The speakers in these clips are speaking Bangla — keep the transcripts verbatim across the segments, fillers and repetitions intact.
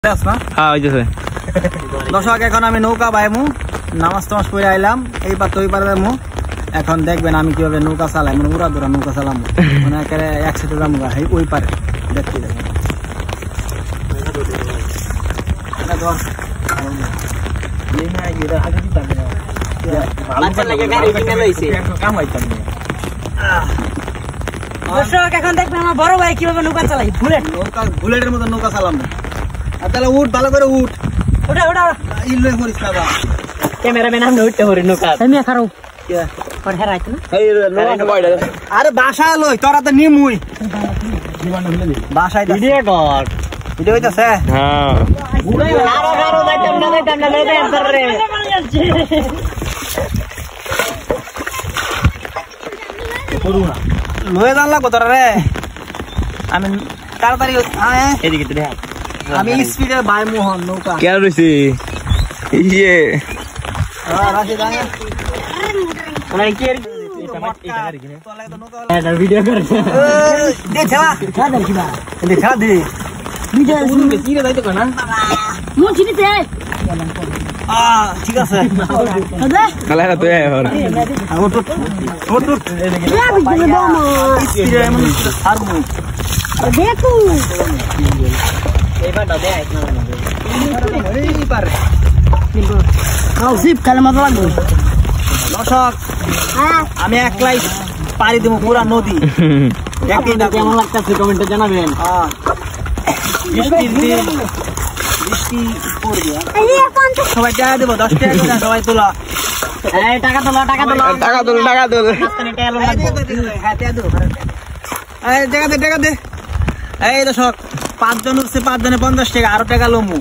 দর্শক এখন আমি নৌকা বাইমু নামাজ টামাজ পড়ে আইলাম এই পার ওই পারে যাবো এখন দেখবেন আমি কিভাবে নৌকা চালাই মানে উড়া দুরা নৌকা চালামু মানে একেবারে একসাথে যাবো ওই পারে দেখতে দেখেন এখন দেখবেন আমার বড় ভাই কিভাবে নৌকা চালাই বুলেট নৌকা বুলেটের মতো নৌকা চালাম আর তাহলে উঠ ভালো করে উঠ ওটা ওটা ইল্লে করিস না বা ক্যামেরাম্যান আমি উঠতে পারি নৌকা আমি খারাপ আর হেরাইছ না আরে বাসায় লই তোরা তো নিমুই বাসায় ভিডিও কর ভিডিও হইতাছে হ্যাঁ আরো আরো যাইতাম না যাইতাম না লই দেন স্যার রে লয়ে জানলা কত রে আমি তাড়াতাড়ি এদিকে তো দেখ আমি স্পিডে বাই মোহন নৌকা কে রইছি ইয়ে হ্যাঁ রাশি দাঁড়া ওরা কি এটা ভিডিও করে দে ছেলা দাদা কিবা দে ছেলা দে ভিডিও কি রে যাইতো না মু চিনিতে আ ঠিক আছে দাদা কালা তো এ হর ও তো ও তো স্পিডে এমন হারমু দেখো এবার দাদা আইছ না এই পারে খাও জিপ কালে মজা লাগবে দর্শক আমি একলাই পাড়ি দেবো পুরা নদী কেমন লাগতেছে কমেন্টে জানাবেন বৃষ্টির দিন বৃষ্টি পড়বে সবাই টাকা দেবো দশ টাকা করে সবাই তোলা এই টাকা তোলো টাকা তোলো টাকা দল টাকা দল মাঝখানে টাকা লাগবে হ্যাঁ টাকা দেবো এই টাকা দে টাকা দে এই দর্শক পাঁচজন উঠছে পাঁচজনে পঞ্চাশ টাকা আরো টাকা লমু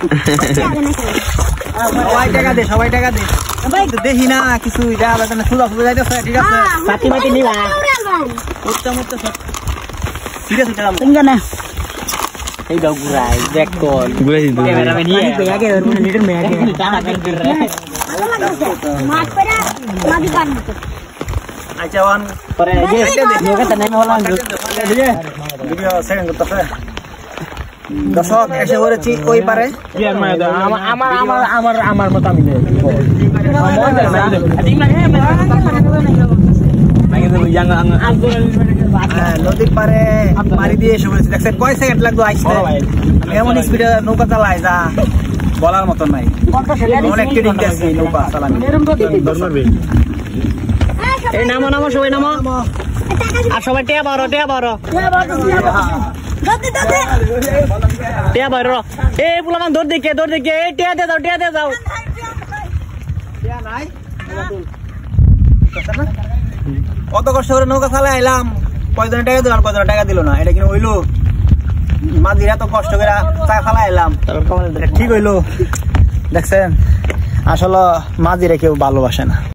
সবাই টাকা দে সবাই টাকা দে দেখি না কিছু দেখা যাবে না সুদা সুদা যাইতেছে ঠিক আছে পাতি মাটি নিবা উঠতে উঠতে সব ঠিক আছে টাকা তুমি না এই দাও গুরাই দেখ তো ঘুরেছি তো ক্যামেরাম্যান নিয়ে আগে ওর মনে লিটল মে আগে টাকা কাট দিল রে মাছ পড়া মাদি কাট দিতে আচ্ছা ওয়ান পরে যে নৌকা তো নেমে হলাম ভিডিও সেকেন্ড করতেছে দর্শক এসে পড়েছি ওই পারে আমার আমার আমার আমার মত আমি নদীর পারে পাড়ি দিয়ে এসে পড়েছি দেখছেন কয় সেকেন্ড লাগতো আসতে এমন স্পিডে নৌকা চালায় যা বলার মতো নাই অনেক ট্রেনিং দিয়েছি নৌকা চালানো এই নামো নামো সবাই নামো আর সবাই টিয়া বারো টিয়া বারো টিয়া বারো এই পুলামান দৌড় দিকে দৌড় দিকে এই টিয়া দিয়ে যাও টিয়া দিয়ে যাও কত কষ্ট করে নৌকা চালাই আইলাম কয়জনে টাকা দিল আর কয়জনে টাকা দিল না এটা কিন্তু হইলো মাঝিরা তো কষ্ট করে চা ফালাই আইলাম ঠিক হইলো দেখছেন আসলে মাঝিরা কেউ ভালোবাসে না।